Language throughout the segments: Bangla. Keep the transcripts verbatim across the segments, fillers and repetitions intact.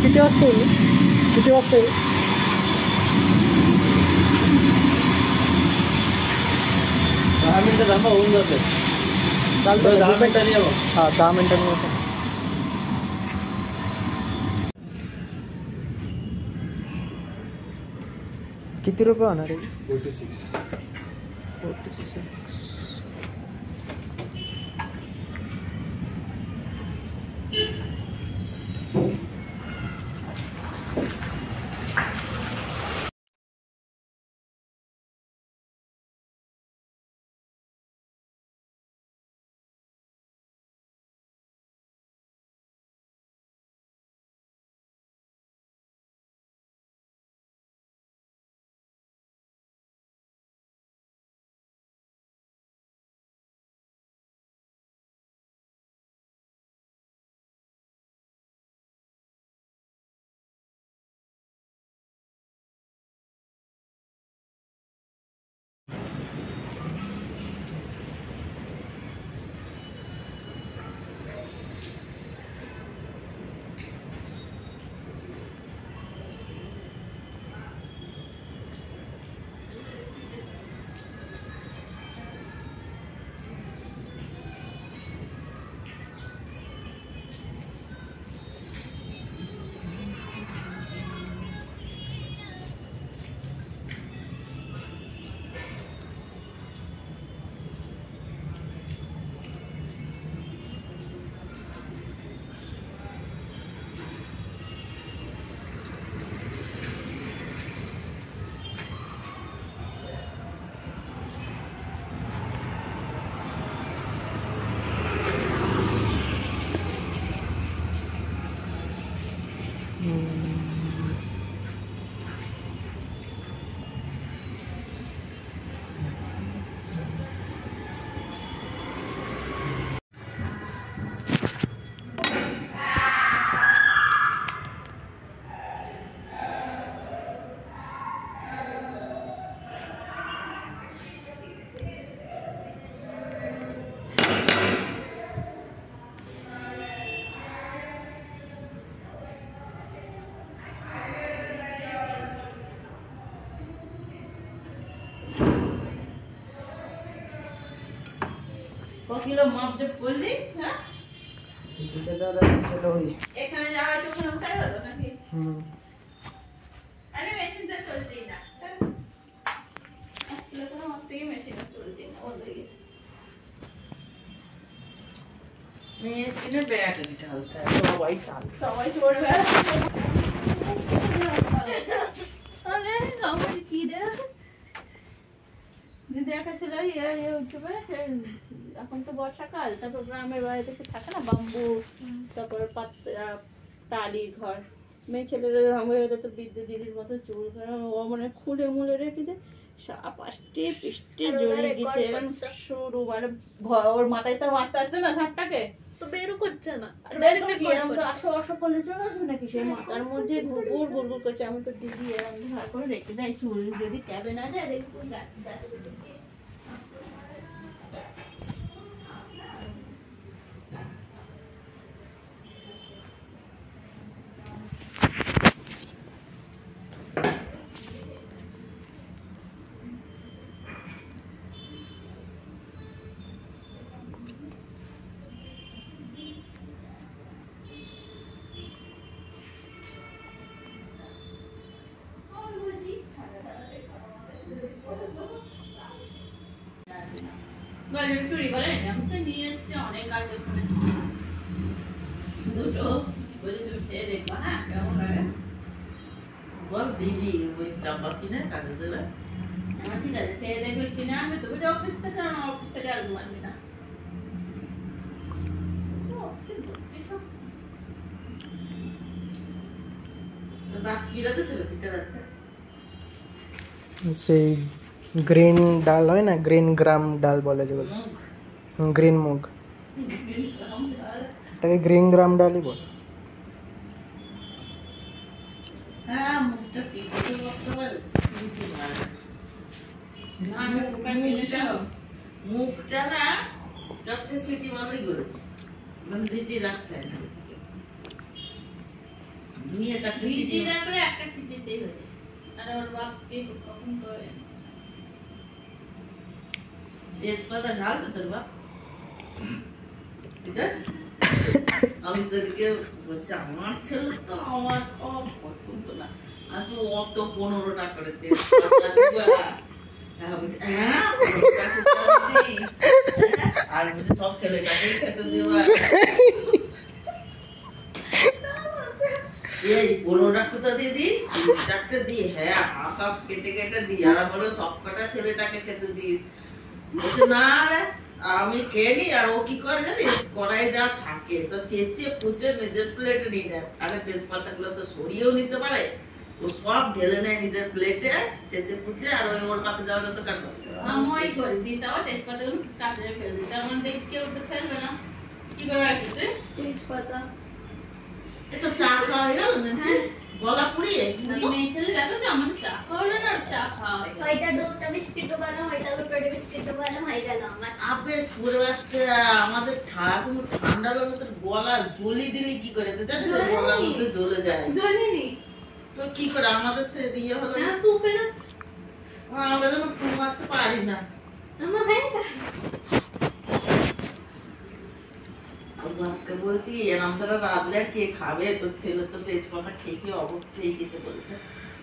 किती वाजता येईल किती वाजता येईल दहा मिनटं थांबा होऊन जाते चालतं दहा मिनटांनी यावं हां दहा मिनटांनी येतो किती रुपये होणार आहे forty six forty six kilo মাপ যে বললি হ্যাঁ এটা ज्यादा চলো ওই এখানে যাওয়ার জন্য উঠাই হলো নাকি হুম আরে মেশিনটা চলছেই না এক কিলো করে মাপ থেকে মেশিনটা চলছেই না বন্ধ হয়ে গেছে মেশিনে ব্যাটারি ঢালতে হয় সবাই চাল সবাই চড়বে আরে আমার কি রে দেখা ছিল ইয়ার ইউটিউবে এখন তো বর্ষাকাল তারপর গ্রামের বাড়িতে সে থাকে না বাম্বু তারপরে টালি ঘর মেয়ে ছেলেরা আমাদের তো বিদ্যুৎ দিদির মতো চুল ও মানে খুলে মুলে রেখে দেয় পাঁচটি পিষ্টে জড়িয়ে গেছে শুরু মানে ওর মাথায় তো মারতে আছে না সাপটাকে তো বেরু করছে না আর বেরু করে কি এরকম তো আসো আসো করলে চলে আসবে নাকি সেই মাথার মধ্যে ঘুরঘুর ঘুরঘুর করছে আমি তো দিদি এরকম ধার করে রেখে দেয় চুল যদি ক্যাবে না যায় রেখে চুরি করে আমি তো নিয়ে এসছি অনেক আছে দুটো বলে তুমি খেয়ে দেখবা হ্যাঁ কেমন লাগে বল দিদি ওই ডাব্বা কিনে কাজে দেবে আমার ঠিক আছে খেয়ে দেখলে কিনে আনবে তবে যে অফিস থেকে আমার অফিস থেকে আর মানবি না সেই গ্রিন ডাল হয় না গ্রিন গ্রাম ডাল বলে যেগুলো গ্রিন মুগ এটাকে গ্রিন গ্রাম ডালই বলে হ্যাঁ মুখটা সিদ্ধ করতে পারিস মুখটা না চারটে সিটি ভালোই করেছে ভিজিয়ে রাখতে হয় না নিয়ে চারটে সিটি ভিজিয়ে রাখলে একটা সিটিতেই হয়ে যায়। আর ওর বাপকে কখন করে তেজপাতা ঢালতে তোর বাপ এটা আমি সেদিকে বলছি আমার ছেলে তো আমার সব পছন্দ না আর তো অত পনেরো টাকা করে তেজপাতা দিবা হ্যাঁ বলছি হ্যাঁ আর বলছি সব ছেলেটাকেই খেতে দিবা এই পনেরো টাকা দিয়ে দিই চারটে দিই হ্যাঁ হাফ হাফ কেটে কেটে দিই আর বলো সব কটা ছেলেটাকে খেতে দিস বলছে না রে আমি খেয়ে নি আর ও কি করে জানিস কড়াই যা থাকে সব চেঁচে পুচে নিজের প্লেটে নিয়ে নেয় আরে তেজপাতা গুলো তো সরিয়েও নিতে পারে ও সব ঢেলে নেয় নিজের প্লেটে চেঁচে পুচে আর ওই ওর পাতে যাওয়াটা তো কাটবে আমই করে দিই তাও তেজপাতা গুলো কাটে ফেলে দিই তার মানে দেখ কেউ তো ফেলবে না কি করে রাখিস তুই তেজপাতা এটা চা খাওয়া হয়ে গেল না গলা পুড়িয়ে মেয়ে ছেলে দেখো যে আমাদের চা খাওয়ালে না চা খাওয়া হয়ে গেল ওইটা দুধটা বিস্কিট বানাও ওইটা দুটো বিস্কিট বানাও হয়ে গেল আমার আপে পুরো বাচ্চা আমাদের ঠাকুর ঠান্ডা লাগে তোর গলা জ্বলি দিলি কি করে তো জানিস গলার মধ্যে জ্বলে যায় জানিনি তো কি করে আমাদের সে দিয়ে হলো না না ফুকে না আমরা যেন ফু মারতে পারি না আমার ভাই বাপকে বলছি এরম ধরে রাঁধলে কে খাবে তোর ছেলে তো তেজপাতা খেয়ে খেয়ে অবস্থ খেয়ে গেছে বলছে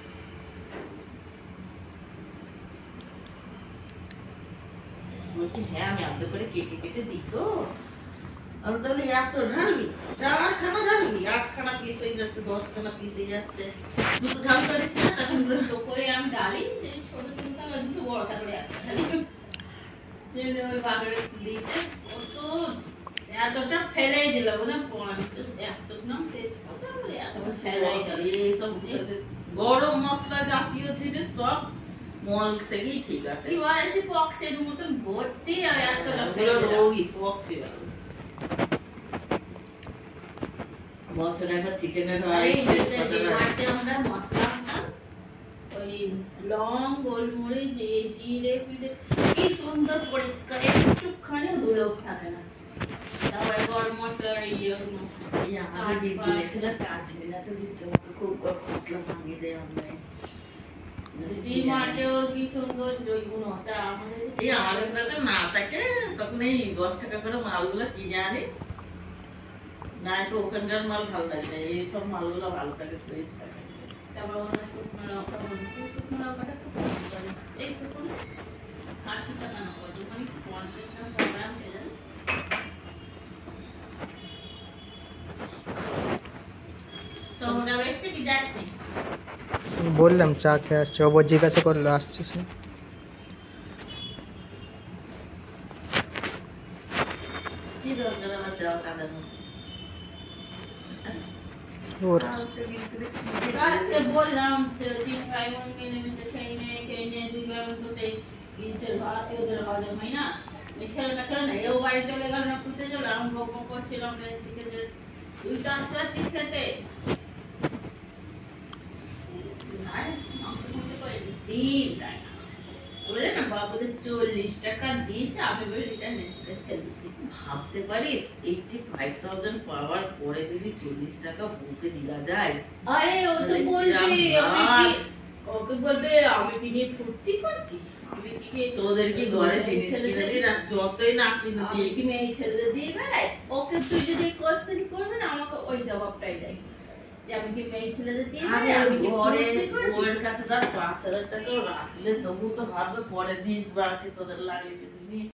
বলছি হ্যাঁ আমি আধে করে কেটে কেটে দিই তো আমি তাহলে এত ঢালবি চারখানা ঢালবি আটখানা পিস হয়ে যাচ্ছে দশখানা পিস হয়ে যাচ্ছে দুটো ঢাল করিস না তখন তো করে আমি ডালি যে ছোট ছোট থাকলে দুটো বড় থাকলে একটা ঢালি যে ওই বাজারে দিয়েছে ও তো এতটা ফেলেই দিল বলে পঞ্চাশ একশো গ্রাম তেজপাতা বলে এত ফেলাই গেল এইসব গরম মশলা জাতীয় জিনিস সব মল থেকেই ঠিক আছে কি বলে সে পক্সের মতন ভর্তি আর এতটা ওগুলো ফেলে দিল রোগী পক্সি বছরে একবার চিকেনের হয় এই যে তেজপাতা যে হয়। মাঠে আমরা মশলা আনতাম, ওই লং গোলমরিচ এই জিরে ফিরে কি সুন্দর পরিষ্কার একটুখানি ধুলোও থাকে না তারপরে গরম মশলার ইয়েগুলো এই আমাদের বিদ্যুৎ ছিল কাজে না তো বিদ্যুৎ খুব গরম মশলা ভাঙিয়ে দেয় আমরা ডিমার্টেও কি সুন্দর ওইগুলো তা আমাদের এই আমাদের যখন না থাকে তখন এই দশ টাকা করে মালগুলো কিনে আনি না তো ওখানকার মাল ভালো লাগে না এইসব মালগুলো ভালো থাকে ফ্রেশ থাকে তারপর ওখানে শুকনো লঙ্কা বলতে শুকনো লঙ্কাটা খুব কম করে এইটুকু আশি টাকা না কত মানে পঞ্চাশ না ষাট গ্রাম হয়ে যাবে শহরটা বেশি কি যাসনি বললাম চা খেয়ে আসছে ও জিজ্ঞাসা করলো আসছিস না কি দরকার আমার যাওয়া কাঁদানো ওর রাতে বললাম যে তিন ভাই বোন মিলে মিশে খেয়ে নে খেয়ে নে দুই ভাই বোন তো সেই ইচ্ছের ভাড়াতে ওদের হজম হয় না খেলো না খেলো না এও বাড়ি চলে গেল না কুতে চলে আমি বক বক করছিলাম শিখে যে তুই তো আসতে পারতিস খেতে দিন বলে না বাবুদের চল্লিশ টাকা দিয়েছে আমি বলে রিটার্ন এসে খেলছি ভাবতে পারিস এইটি ফাইভ থাউজেন্ড পাওয়ার পরে যদি চল্লিশ টাকা বুকে দেওয়া যায় আরে ও তো আরে বলবে কিরাম আমি ভাত। কি ওকে বলবে আমি কি নিয়ে ফুর্তি করছি আমি কি কি তোদের কি ঘরে জিনিস কিনে দিই না যতই না কিনে আমি দিই কি মেয়ে ছেলেদের দিয়ে বেড়াই ওকে তুই যদি কোশ্চেন করবে না আমাকে ওই জবাবটাই দেয় যে আমি কি মেয়ে ছেলেদের দিয়ে আরে বেড়াই আমি কি ঘরে ফুর্তি করছি বউয়ের কাছে তার পাঁচ হাজার টাকাও রাখলে তবু তো ভাববে পরে দিস বা কি তোদের লাগিয়ে দিস